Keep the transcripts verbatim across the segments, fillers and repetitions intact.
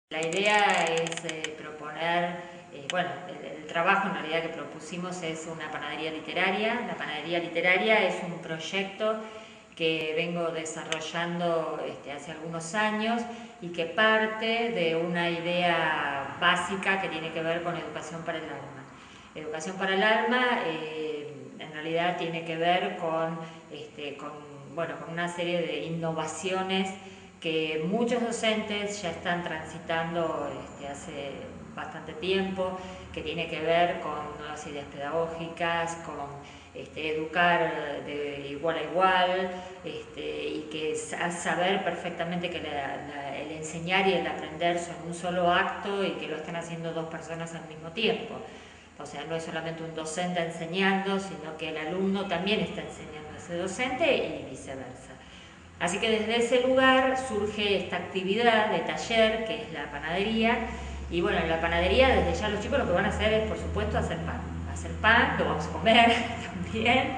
La idea es eh, proponer, eh, bueno, el, el trabajo en realidad que propusimos es una panadería literaria. La panadería literaria es un proyecto que vengo desarrollando este, hace algunos años y que parte de una idea básica que tiene que ver con educación para el alma. Educación para el alma eh, en realidad tiene que ver con, este, con, bueno, con una serie de innovaciones que muchos docentes ya están transitando este, hace bastante tiempo, que tiene que ver con nuevas ideas pedagógicas, con este, educar de igual a igual, este, y que saber perfectamente que la, la, el enseñar y el aprender son un solo acto y que lo están haciendo dos personas al mismo tiempo. O sea, no es solamente un docente enseñando, sino que el alumno también está enseñando a ese docente y viceversa. Así que desde ese lugar surge esta actividad de taller, que es la panadería, y bueno, en la panadería desde ya los chicos lo que van a hacer es, por supuesto, hacer pan. Hacer pan, lo vamos a comer también,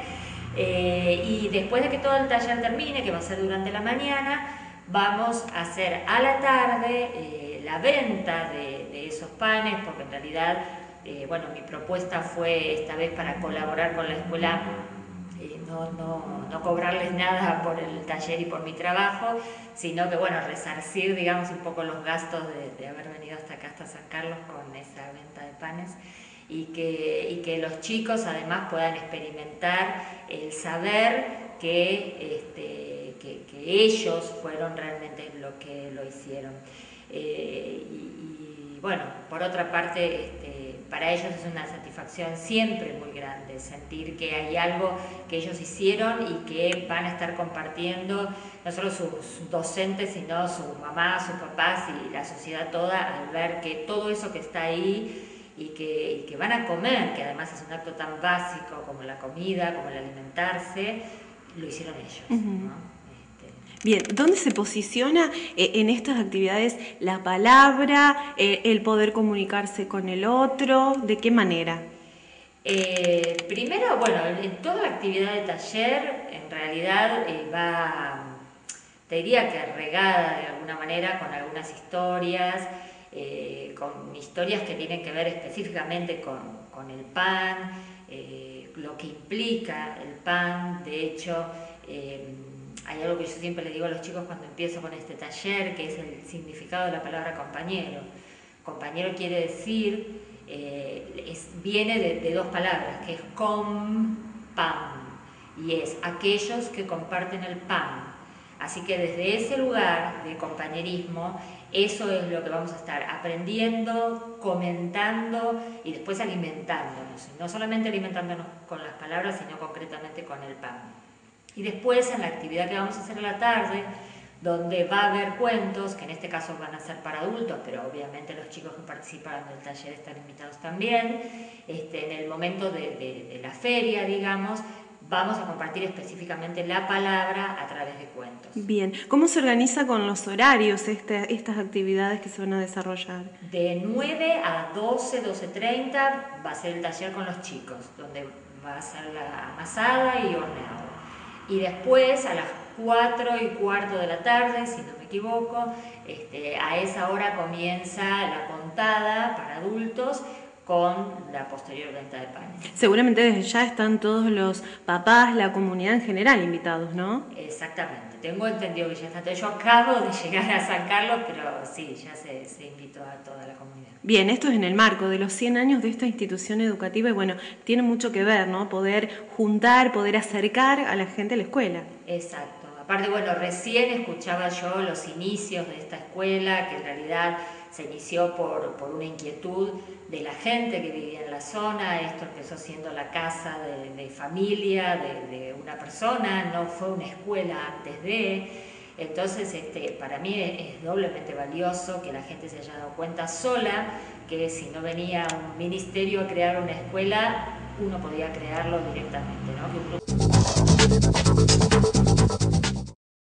eh, y después de que todo el taller termine, que va a ser durante la mañana, vamos a hacer a la tarde eh, la venta de, de esos panes, porque en realidad, eh, bueno, mi propuesta fue esta vez para colaborar con la escuela. No, no, no cobrarles nada por el taller y por mi trabajo, sino que, bueno, resarcir, digamos, un poco los gastos de, de haber venido hasta acá, hasta San Carlos, con esa venta de panes, y que, y que los chicos además puedan experimentar el saber que, este, que, que ellos fueron realmente lo que lo hicieron. Eh, y, y, bueno, por otra parte, este, para ellos es una satisfacción siempre muy grande sentir que hay algo que ellos hicieron y que van a estar compartiendo no solo sus docentes, sino su mamá, sus papás y la sociedad toda, al ver que todo eso que está ahí y que, y que van a comer, que además es un acto tan básico como la comida, como el alimentarse, lo hicieron ellos, uh-huh. ¿no? Bien, ¿dónde se posiciona eh, en estas actividades la palabra, eh, el poder comunicarse con el otro? ¿De qué manera? Eh, primero, bueno, en toda la actividad de taller, en realidad eh, va, te diría que regada de alguna manera con algunas historias, eh, con historias que tienen que ver específicamente con, con el pan, eh, lo que implica el pan. De hecho, eh, hay algo que yo siempre le digo a los chicos cuando empiezo con este taller, que es el significado de la palabra compañero. Compañero quiere decir, eh, es, viene de, de dos palabras, que es com, pan, y es aquellos que comparten el pan. Así que desde ese lugar de compañerismo, eso es lo que vamos a estar aprendiendo, comentando y después alimentándonos. No solamente alimentándonos con las palabras, sino concretamente con el pan. Y después en la actividad que vamos a hacer a la tarde, donde va a haber cuentos, que en este caso van a ser para adultos, pero obviamente los chicos que participan del taller están invitados también, este, en el momento de, de, de la feria, digamos, vamos a compartir específicamente la palabra a través de cuentos. Bien, ¿cómo se organiza con los horarios este, estas actividades que se van a desarrollar? De nueve a doce, doce treinta va a ser el taller con los chicos, donde va a ser la amasada y horneado. Y después a las cuatro y cuarto de la tarde, si no me equivoco, este, a esa hora comienza la contada para adultos con la posterior venta de panes. Seguramente desde ya están todos los papás, la comunidad en general invitados, ¿no? Exactamente, tengo entendido que ya está todo. Yo acabo de llegar a San Carlos, pero sí, ya se, se invitó a toda la comunidad. Bien, esto es en el marco de los cien años de esta institución educativa y bueno, tiene mucho que ver, ¿no? Poder juntar, poder acercar a la gente a la escuela. Exacto. Aparte, bueno, recién escuchaba yo los inicios de esta escuela, que en realidad se inició por, por una inquietud de la gente que vivía en la zona. Esto empezó siendo la casa de, de familia de, de una persona, no fue una escuela antes de. Entonces, este, para mí es doblemente valioso que la gente se haya dado cuenta sola que si no venía un ministerio a crear una escuela, uno podía crearlo directamente, ¿no?